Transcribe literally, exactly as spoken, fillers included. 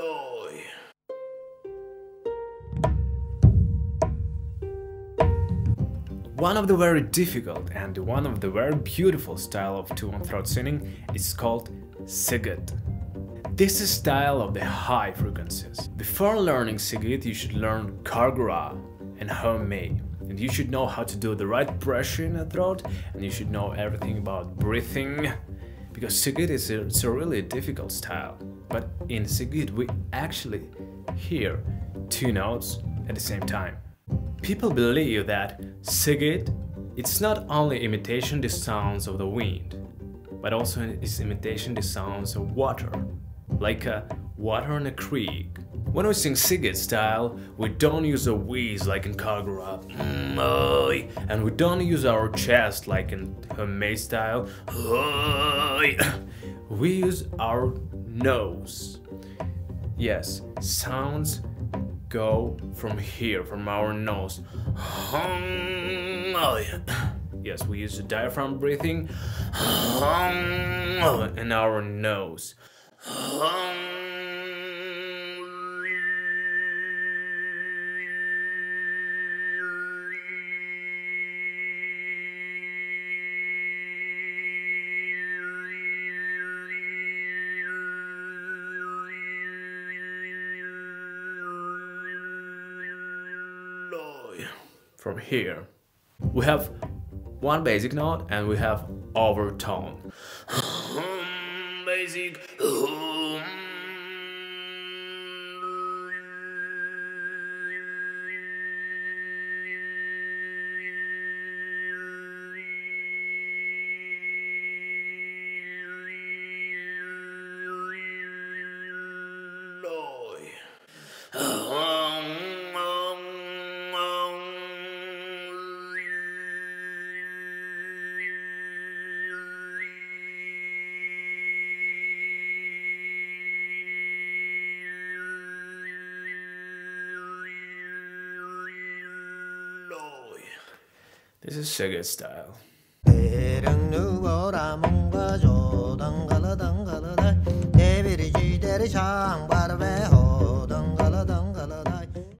One of the very difficult and one of the very beautiful style of two-one throat singing is called Sigit. This is style of the high frequencies. Before learning Sigit, you should learn Kargara and Homei, and you should know how to do the right pressure in the throat, and you should know everything about breathing, because Sigit is a, it's a really difficult style. But in Sigit we actually hear two notes at the same time. People believe that Sigit, it's not only imitation the sounds of the wind, but also it's imitation the sounds of water, like a water in a creek. When we sing Sigit style, we don't use a wheeze like in Kargara, and we don't use our chest like in Homei style. We use our nose. Yes, sounds go from here, from our nose. Yes, we use the diaphragm breathing in our nose. From here, we have one basic note and we have overtone. Basic. This is Sigit style.